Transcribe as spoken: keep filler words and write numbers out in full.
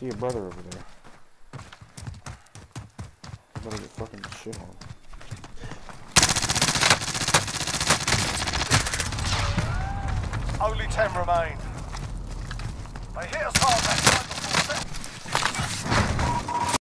see your brother over there. I better get fucking shit on. Only ten remain. They hit us hard that time.